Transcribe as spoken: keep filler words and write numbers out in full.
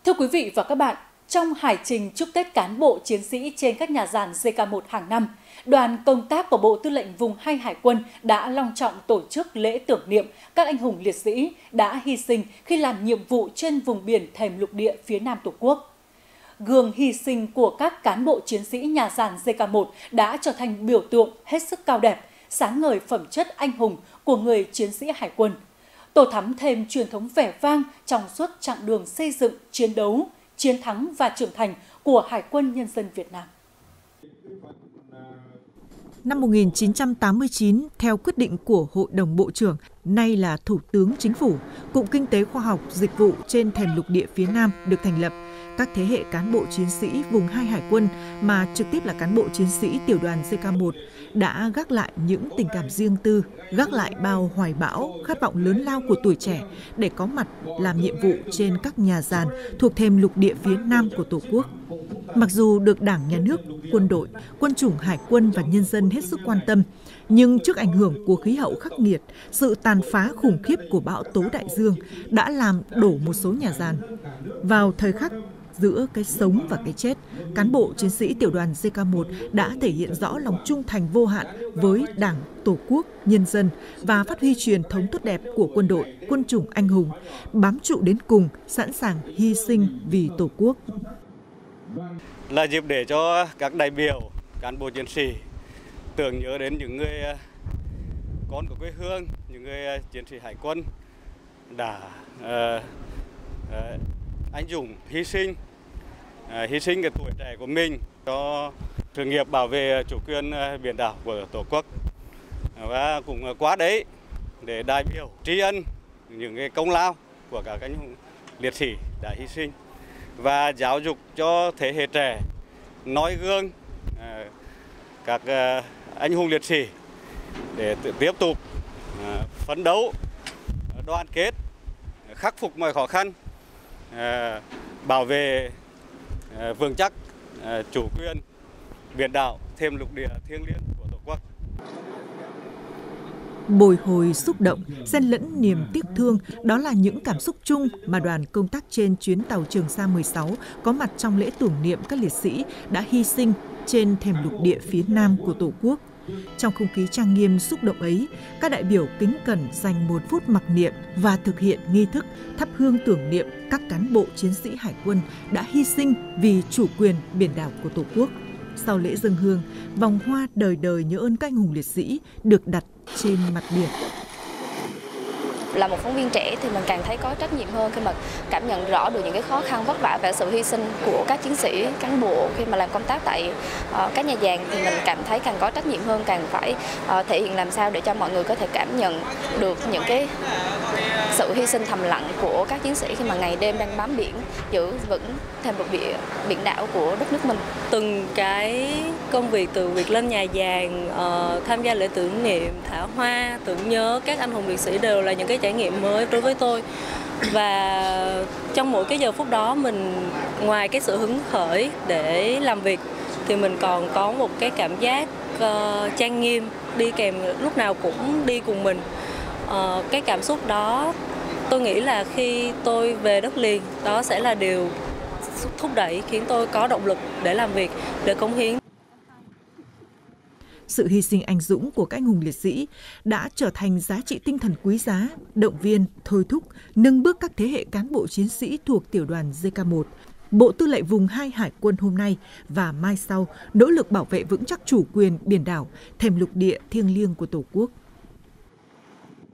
Thưa quý vị và các bạn, trong hải trình chúc Tết cán bộ chiến sĩ trên các nhà giàn J K một hàng năm, đoàn công tác của Bộ Tư lệnh Vùng hai Hải quân đã long trọng tổ chức lễ tưởng niệm các anh hùng liệt sĩ đã hy sinh khi làm nhiệm vụ trên vùng biển thềm lục địa phía Nam Tổ quốc. Gương hy sinh của các cán bộ chiến sĩ nhà giàn J K một đã trở thành biểu tượng hết sức cao đẹp, sáng ngời phẩm chất anh hùng của người chiến sĩ hải quân, tô thắm thêm truyền thống vẻ vang trong suốt chặng đường xây dựng, chiến đấu, chiến thắng và trưởng thành của Hải quân Nhân dân Việt Nam. Năm một nghìn chín trăm tám mươi chín, theo quyết định của Hội đồng Bộ trưởng, nay là Thủ tướng Chính phủ, Cục Kinh tế Khoa học Dịch vụ trên thềm lục địa phía Nam được thành lập. Các thế hệ cán bộ chiến sĩ vùng hai Hải quân mà trực tiếp là cán bộ chiến sĩ tiểu đoàn J K một đã gác lại những tình cảm riêng tư, gác lại bao hoài bão, khát vọng lớn lao của tuổi trẻ để có mặt làm nhiệm vụ trên các nhà giàn thuộc thềm lục địa phía Nam của Tổ quốc. Mặc dù được Đảng, Nhà nước, quân đội, quân chủng hải quân và nhân dân hết sức quan tâm, nhưng trước ảnh hưởng của khí hậu khắc nghiệt, sự tàn phá khủng khiếp của bão tố đại dương đã làm đổ một số nhà giàn. Vào thời khắc giữa cái sống và cái chết, cán bộ chiến sĩ tiểu đoàn J K một đã thể hiện rõ lòng trung thành vô hạn với Đảng, Tổ quốc, nhân dân và phát huy truyền thống tốt đẹp của quân đội, quân chủng anh hùng, bám trụ đến cùng, sẵn sàng hy sinh vì Tổ quốc. Là dịp để cho các đại biểu, cán bộ chiến sĩ tưởng nhớ đến những người con của quê hương, những người chiến sĩ hải quân đã uh, uh, anh dũng hy sinh, uh, hy sinh cái tuổi trẻ của mình cho sự nghiệp bảo vệ chủ quyền biển đảo của Tổ quốc. Và cũng qua đấy để đại biểu tri ân những cái công lao của các anh hùng liệt sĩ đã hy sinh và giáo dục cho thế hệ trẻ noi gương uh, các uh, anh hùng liệt sĩ để tiếp tục uh, phấn đấu, đoàn kết, khắc phục mọi khó khăn, uh, bảo vệ uh, vững chắc uh, chủ quyền biển đảo thềm lục địa thiêng liêng của Tổ quốc. Bồi hồi xúc động, xen lẫn niềm tiếc thương, đó là những cảm xúc chung mà đoàn công tác trên chuyến tàu Trường Sa mười sáu có mặt trong lễ tưởng niệm các liệt sĩ đã hy sinh trên thềm lục địa phía Nam của Tổ quốc. Trong không khí trang nghiêm xúc động ấy, các đại biểu kính cẩn dành một phút mặc niệm và thực hiện nghi thức thắp hương tưởng niệm các cán bộ chiến sĩ hải quân đã hy sinh vì chủ quyền biển đảo của Tổ quốc. Sau lễ dâng hương, vòng hoa đời đời nhớ ơn các anh hùng liệt sĩ được đặt trên mặt biển. Là một phóng viên trẻ thì mình càng thấy có trách nhiệm hơn khi mà cảm nhận rõ được những cái khó khăn vất vả và sự hy sinh của các chiến sĩ, cán bộ khi mà làm công tác tại uh, các nhà giàn, thì mình cảm thấy càng có trách nhiệm hơn, càng phải uh, thể hiện làm sao để cho mọi người có thể cảm nhận được những cái sự hy sinh thầm lặng của các chiến sĩ khi mà ngày đêm đang bám biển giữ vững thềm lục địa biển đảo của đất nước mình. Từng cái công việc từ việc lên nhà giàn, uh, tham gia lễ tưởng niệm, thả hoa, tưởng nhớ các anh hùng liệt sĩ đều là những cái trải nghiệm mới đối với tôi. Và trong mỗi cái giờ phút đó, mình ngoài cái sự hứng khởi để làm việc thì mình còn có một cái cảm giác uh, trang nghiêm đi kèm, lúc nào cũng đi cùng mình. Uh, cái cảm xúc đó tôi nghĩ là khi tôi về đất liền, đó sẽ là điều thúc đẩy khiến tôi có động lực để làm việc, để cống hiến. Sự hy sinh anh dũng của các anh hùng liệt sĩ đã trở thành giá trị tinh thần quý giá, động viên, thôi thúc, nâng bước các thế hệ cán bộ chiến sĩ thuộc tiểu đoàn J K một. Bộ Tư lệnh Vùng hai Hải quân hôm nay và mai sau nỗ lực bảo vệ vững chắc chủ quyền biển đảo, thềm lục địa thiêng liêng của Tổ quốc.